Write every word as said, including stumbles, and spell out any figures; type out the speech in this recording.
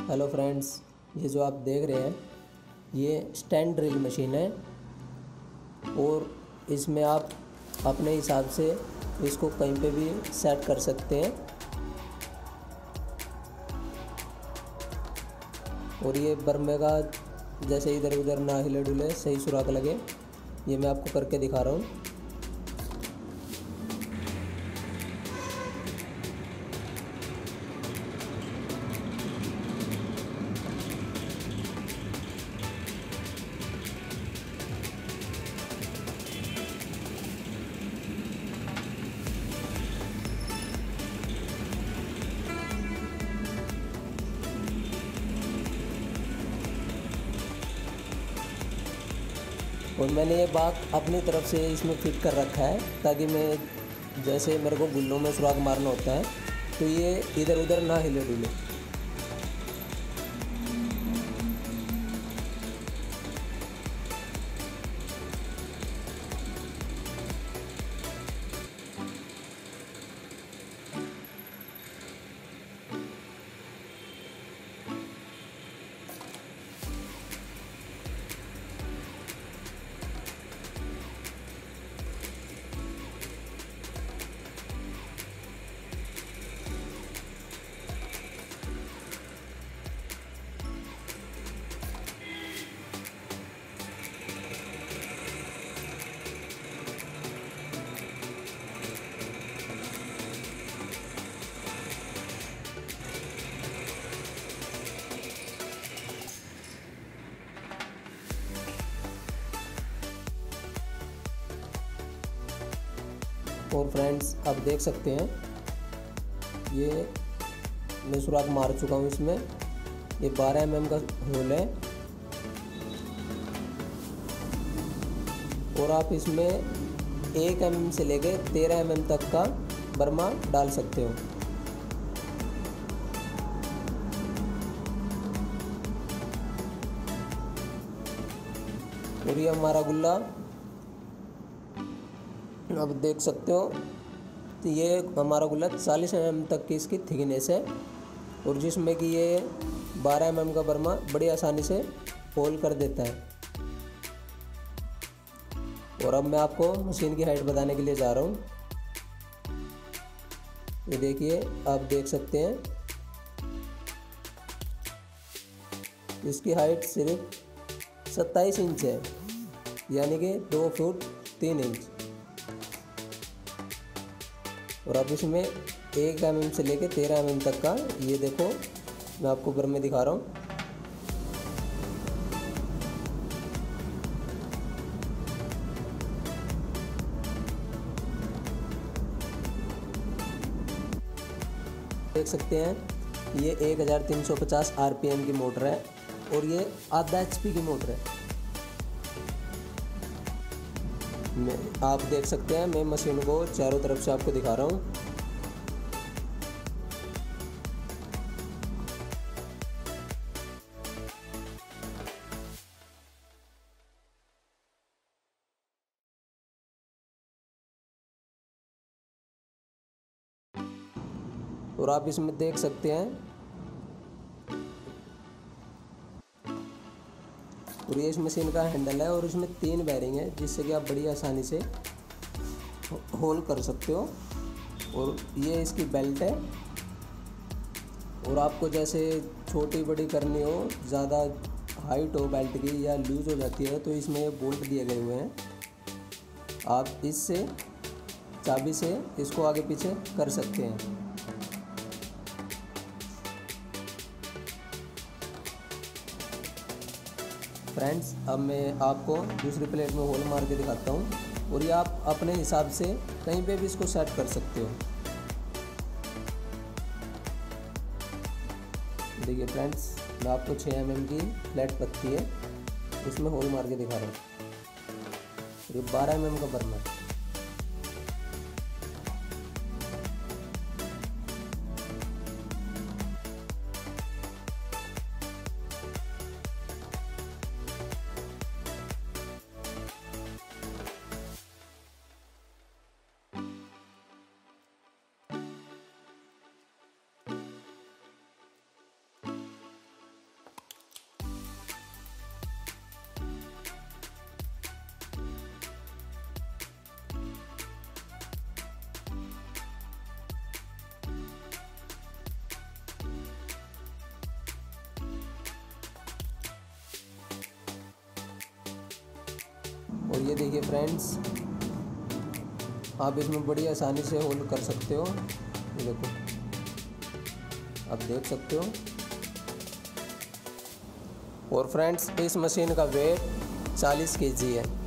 Hello friends, ये जो आप देख रहे हैं ये स्टैंड ड्रिल मशीन है और इसमें आप अपने हिसाब से इसको कहीं पे भी सेट कर सकते हैं। और ये बर्मे का जैसे इधर उधर ना हिले डुले, सही सुराख लगे, ये मैं आपको करके दिखा रहा हूँ। और मैंने ये बाग अपनी तरफ से इसमें फिट कर रखा है ताकि मैं जैसे मेरे को गुल्लों में सुराख मारना होता है तो ये इधर उधर ना हिले डुले। और फ्रेंड्स, आप देख सकते हैं ये मैं सुराख मार चुका हूँ इसमें। ये बारह एम एम का होल है और आप इसमें एक एम एम से लेके तेरह एम एम तक का बर्मा डाल सकते हो। और ये हमारा गुल्ला अब देख सकते हो, तो ये हमारा गुल्ला चालीस एम एम तक की इसकी थिकनेस है और जिसमें कि ये बारह एम एम का बर्मा बड़ी आसानी से होल कर देता है। और अब मैं आपको मशीन की हाइट बताने के लिए जा रहा हूँ। ये देखिए, आप देख सकते हैं इसकी हाइट सिर्फ सत्ताईस इंच है, यानी कि दो फुट तीन इंच। और अब इसमें एक एम एम से लेके तेरह एम एम तक का, ये देखो मैं आपको बर्मे दिखा रहा हूँ। देख सकते हैं ये एक हज़ार तीन सौ पचास आर पी एम की मोटर है और ये आधा एच पी की मोटर है। मैं आप देख सकते हैं, मैं मशीन को चारों तरफ से आपको दिखा रहा हूँ। और आप इसमें देख सकते हैं, और ये इस मशीन का हैंडल है और इसमें तीन बैरिंग है जिससे कि आप बड़ी आसानी से होल कर सकते हो। और ये इसकी बेल्ट है। और आपको जैसे छोटी बड़ी करनी हो, ज़्यादा हाइट हो बेल्ट की या लूज हो जाती है, तो इसमें बोल्ट दिए गए हुए हैं। आप इससे चाबी से इसको आगे पीछे कर सकते हैं। फ्रेंड्स, अब मैं आपको दूसरी प्लेट में होल मार के दिखाता हूँ और ये आप अपने हिसाब से कहीं पे भी इसको सेट कर सकते हो। देखिए फ्रेंड्स, मैं आपको छः एम एम की फ्लैट पत्ती है उसमें होल मार के दिखा रहा हूँ। ये बारह एम एम का बर्मा है। और ये देखिए फ्रेंड्स, आप इसमें बड़ी आसानी से होल कर सकते हो। ये देखो, आप देख सकते हो। और फ्रेंड्स, इस मशीन का वेट चालीस केजी है।